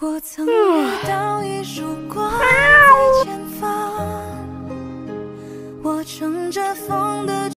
我曾遇到一束光在前方，我乘着风的